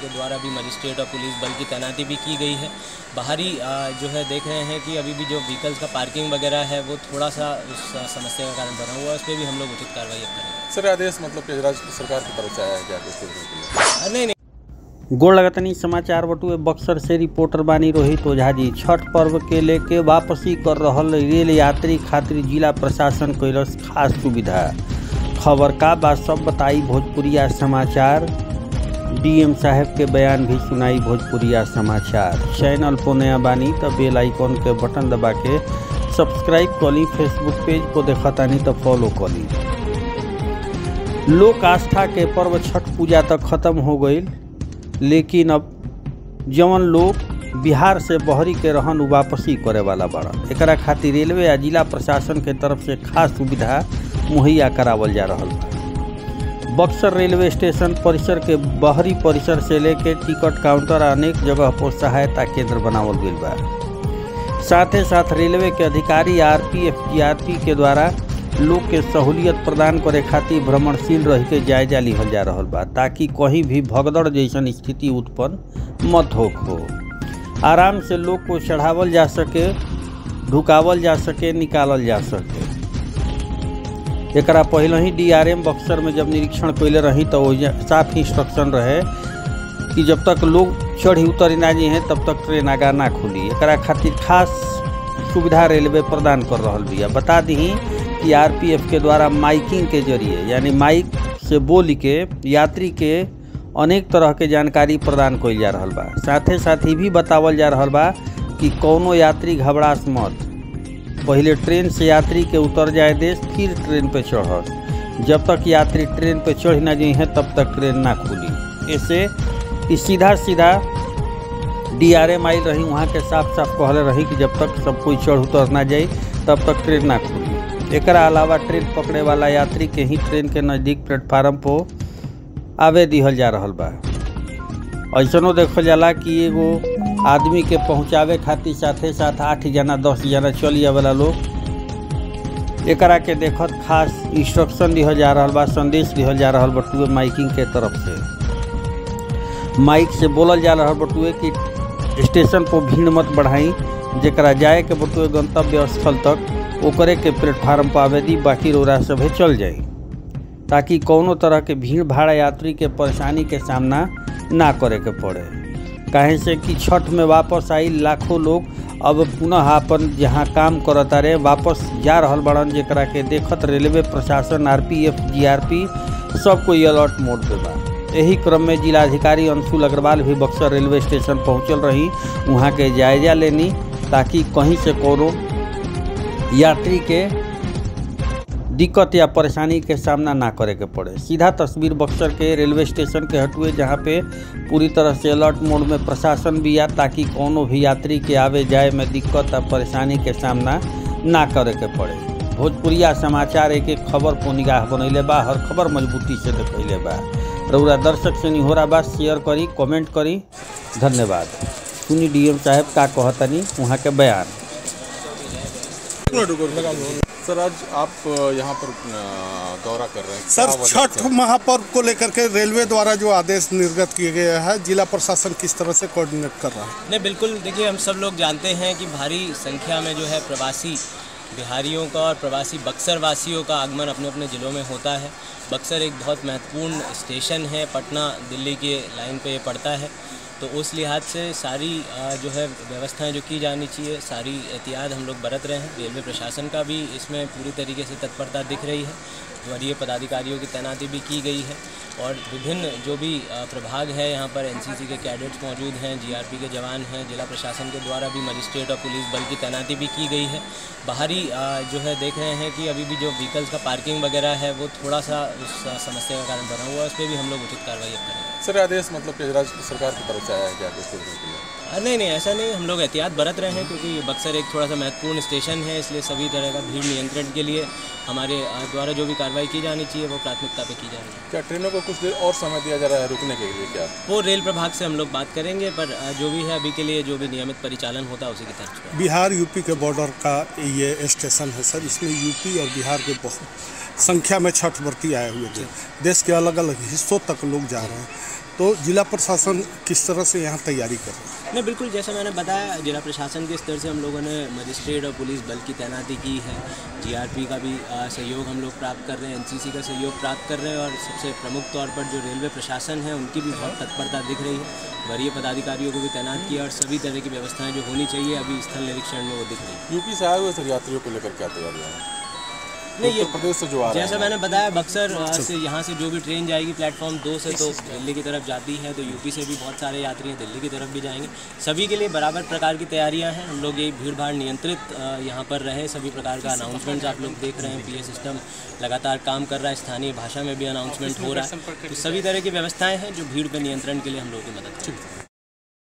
के द्वारा भी मजिस्ट्रेट और पुलिस बल की तैनाती भी की गई है। बाहरी जो है देख रहे हैं कि अभी भी जो व्हीकल्स का पार्किंग वगैरह है वो थोड़ा सा उस समस्या का कारण बना हुआ है, उस पर भी हम लोग उचित कार्रवाई करेंगे। सर आदेश मतलब कि राज्य सरकार की तरफ से आया है क्या? नहीं। गोड़ लगतनी समाचार बटुए बक्सर से रिपोर्टर बानी रोहित ओझा जी। छठ पर्व के लेके वापसी कर रहल रेल यात्री खातिर जिला प्रशासन कैलस खास सुविधा। खबर का बात सब बताई भोजपुरिया समाचार। डीएम साहब के बयान भी सुनाई भोजपुरिया समाचार। चैनल पर नया बानी तो बेल आइकॉन के बटन दबा के सब्सक्राइब करी। फेसबुक पेज को देखतानी तो फॉलो करी। लोक आस्था के पर्व छठ पूजा तक खत्म हो गई, लेकिन अब जवन लोग बिहार से बहरी के रहन वापसी करे वाला बड़ा, एकरा खातिर रेलवे या जिला प्रशासन के तरफ से खास सुविधा मुहैया करावल जा रहा है। बक्सर रेलवे स्टेशन परिसर के बाहरी परिसर से लेके टिकट काउंटर अनेक जगह पर सहायता केंद्र बनावल गई बा। साथ ही साथ रेलवे के अधिकारी आरपीएफ जीआरपी के द्वारा लोग के सहूलियत प्रदान करे खातिर भ्रमणशील रह के जायजा लिहल जा रहा बा, ताकि कहीं भी भगदड़ जैसन स्थिति उत्पन्न मत हो। आराम से लोग को चढ़ावल जा सके, ढुकावल जा सके, निकालल जा सके। एकरा पहले ही डीआरएम बक्सर में जब निरीक्षण कैले रही तो साफ इंस्ट्रक्शन रहे कि जब तक लोग चढ़ी उतरी ना जी हैं तब तक ट्रेन आगा ना खुली। एकरा खातिर खास सुविधा रेलवे प्रदान कर रहा बिया। बता दी कि आरपीएफ के द्वारा माइकिंग के जरिए यानी माइक से बोल के यात्री के अनेक तरह के जानकारी प्रदान कइल जा रहा बा। साथ ही भी बतावल जा रहा बा कि कौनो यात्री घबरास मत। पहले ट्रेन से यात्री के उतर जाए देश, फिर ट्रेन पे चढ़। जब तक यात्री ट्रेन पे चढ़ ना जाए हैं तब तक ट्रेन ना खुली। ऐसे कि सीधा डीआरएम आई रही, वहाँ के साफ कहले रही कि जब तक सब कोई चढ़ उतर ना जाए तब तक ट्रेन ना खुली। एकरा अलावा ट्रेन पकड़े वाला यात्री के ही ट्रेन के नज़दीक प्लेटफार्म पर आवे दिहल जा रहा बा। ऐसनो देखल जाला कि एगो आदमी के पहुँचावे खातिर साथे साथ 8 जना 10 जना चली आवेला लोग। एकरा के देखत खास इंस्ट्रक्शन दिहल जा रहा बा, संदेश दिहल जा रहा बटुए माइकिंग के तरफ से। माइक से बोलल जा रहा बटुए कि स्टेशन पर भीड़ मत बढ़ाई, जरा जाए के बटुए गंतव्य स्थल तक ओकरे के प्लेटफार्म पर आवे दी, बाकी रोरा सभे चल जाई, ताकि कौनो तरह के भीड़ भाड़ यात्री के परेशानी के सामना ना करे के पड़े। काहे से कि छठ में वापस आई लाखों लोग अब पुनः अपन जहाँ काम करता रहे वापस जा रहल बड़न, जेकरा के देखत रेलवे प्रशासन आरपीएफ जीआरपी सब कोई अलर्ट मोड पे बा। यही क्रम में जिलाधिकारी अंशुल अग्रवाल भी बक्सर रेलवे स्टेशन पहुँचल रही, वहाँ के जायजा लेनी, ताकि कहीं से कोनो यात्री के दिक्कत या परेशानी के सामना ना करे के पड़े। सीधा तस्वीर बक्सर के रेलवे स्टेशन के हटुए, जहाँ पे पूरी तरह से अलर्ट मोड में प्रशासन भी आ, ताकि कोनो भी यात्री के आवे जाए में दिक्कत या परेशानी के सामना ना करे के पड़े। भोजपुरिया समाचार एक खबर को निगाह बनैले बा, हर खबर मजबूती से देखैले बा। रउरा दर्शक से निहोरा बा, शेयर करी, कमेंट करी। धन्यवाद। सुनी डीएम साहब का कहतनी वहाँ के बयान। सर आज आप यहाँ पर दौरा कर रहे हैं सर, छठ महापर्व को लेकर के रेलवे द्वारा जो आदेश निर्गत किए गए हैं, जिला प्रशासन किस तरह से कोऑर्डिनेट कर रहा है? नहीं, बिल्कुल। देखिए, हम सब लोग जानते हैं कि भारी संख्या में जो है प्रवासी बिहारियों का और प्रवासी बक्सर वासियों का आगमन अपने अपने ज़िलों में होता है। बक्सर एक बहुत महत्वपूर्ण स्टेशन है, पटना दिल्ली के लाइन पे ये पड़ता है, तो उस लिहाज से सारी जो है व्यवस्थाएं जो की जानी चाहिए, सारी एहतियात हम लोग बरत रहे हैं। रेलवे प्रशासन का भी इसमें पूरी तरीके से तत्परता दिख रही है। वरीय पदाधिकारियों की तैनाती भी की गई है और विभिन्न जो भी प्रभाग है यहाँ पर एनसीसी के कैडेट्स मौजूद हैं, जीआरपी के जवान हैं, जिला प्रशासन के द्वारा भी मजिस्ट्रेट और पुलिस बल की तैनाती भी की गई है। बाहरी जो है देख रहे हैं कि अभी भी जो व्हीकल्स का पार्किंग वगैरह है वो थोड़ा सा उस समस्या का कारण बना हुआ है, उस पर भी हम लोग उचित कार्रवाई करेंगे। सर आदेश मतलब कि राज्य सरकार की तरफ से आया है क्या? नहीं, ऐसा नहीं। हम लोग एहतियात बरत रहे हैं, क्योंकि बक्सर एक थोड़ा सा महत्वपूर्ण स्टेशन है, इसलिए सभी तरह का भीड़ नियंत्रण के लिए हमारे द्वारा जो भी कार्रवाई की जानी चाहिए वो प्राथमिकता पे की जा रही है। क्या ट्रेनों को कुछ देर और समय दिया जा रहा है रुकने के लिए? क्या वो रेल प्रभाग से हम लोग बात करेंगे, पर जो भी है अभी के लिए जो भी नियमित परिचालन होता है उसी की तर्ज पर। बिहार यूपी के बॉर्डर का ये स्टेशन है सर, इसमें यूपी और बिहार के बहुत संख्या में छठ व्रती आए हुए थे। देश के अलग अलग हिस्सों तक लोग जा रहे हैं, तो जिला प्रशासन किस तरह से यहाँ तैयारी कर रहा है? नहीं, बिल्कुल जैसा मैंने बताया, जिला प्रशासन के स्तर से हम लोगों ने मजिस्ट्रेट और पुलिस बल की तैनाती की है। जीआरपी का भी सहयोग हम लोग प्राप्त कर रहे हैं, एनसीसी का सहयोग प्राप्त कर रहे हैं, और सबसे प्रमुख तौर पर जो रेलवे प्रशासन है उनकी भी बहुत तत्परता दिख रही है। वरीय पदाधिकारियों को भी तैनात किया और सभी तरह की व्यवस्थाएँ जो होनी चाहिए अभी स्थल निरीक्षण में वो दिख रही है। यूपी से आए हुए यात्रियों को लेकर क्या तैयारियाँ हैं? नहीं, ये प्रदेश से जो आ रहे हैं, जैसा मैंने बताया, बक्सर से यहाँ से जो भी ट्रेन जाएगी प्लेटफॉर्म 2 से तो दिल्ली की तरफ जाती है, तो यूपी से भी बहुत सारे यात्री हैं दिल्ली की तरफ भी जाएंगे। सभी के लिए बराबर प्रकार की तैयारियां हैं। हम लोग ये भीड़ भाड़ नियंत्रित यहाँ पर रहे, सभी प्रकार का अनाउंसमेंट्स आप लोग देख रहे हैं। पीए सिस्टम लगातार काम कर रहा है, स्थानीय भाषा में भी अनाउंसमेंट हो रहा है, तो सभी तरह की व्यवस्थाएँ हैं जो भीड़ पर नियंत्रण के लिए हम लोगों की मदद करें।